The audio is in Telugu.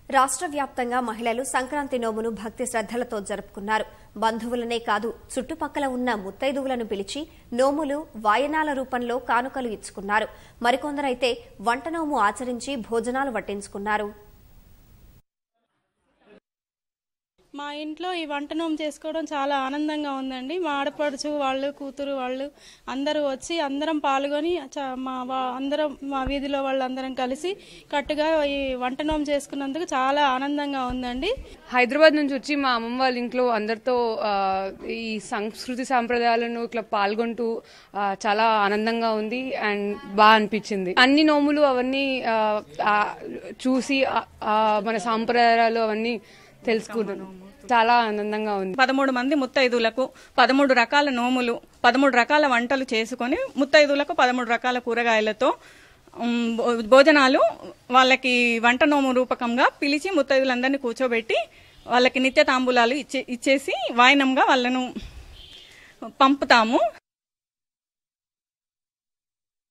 రాష్ట్ర వ్యాప్తంగా మహిళలు సంక్రాంతి నోమును భక్తి శ్రద్దలతో జరుపుకున్నారు. బంధువులనే కాదు చుట్టుపక్కల ఉన్న ముత్తైదువులను పిలిచి నోములు వాయనాల రూపంలో కానుకలు ఇచ్చుకున్నారు. మరికొందరైతే వంట నోము ఆచరించి భోజనాలు వడ్డించుకున్నారు. మా ఇంట్లో ఈ వంట నోము చేసుకోవడం చాలా ఆనందంగా ఉందండి. మా ఆడపడుచు వాళ్ళు, కూతురు వాళ్ళు అందరూ వచ్చి అందరం పాల్గొని మా వీధిలో వాళ్ళందరం కలిసి కట్టుగా ఈ వంట నోము చేసుకున్నందుకు చాలా ఆనందంగా ఉందండి. హైదరాబాద్ నుంచి వచ్చి మా అమ్మమ్మ వాళ్ళ ఇంట్లో అందరితో ఈ సంస్కృతి సాంప్రదాయాలను ఇట్లా పాల్గొంటూ చాలా ఆనందంగా ఉంది అండ్ బాగా అనిపించింది. అన్ని నోములు అవన్నీ చూసి మన సాంప్రదాయాలు అవన్నీ తెలుసుకున్నాను. చాలా ఆనందంగా ఉంది. 13 మంది ముత్తైదులకు 13 రకాల నోములు, 13 రకాల వంటలు చేసుకుని ముత్తైదులకు 13 రకాల కూరగాయలతో భోజనాలు వాళ్ళకి వంట నోము రూపకంగా పిలిచి ముత్తైదులందరినీ కూర్చోబెట్టి వాళ్ళకి నిత్య తాంబూలాలు ఇచ్చేసి వాయనంగా వాళ్ళను పంపుతాము.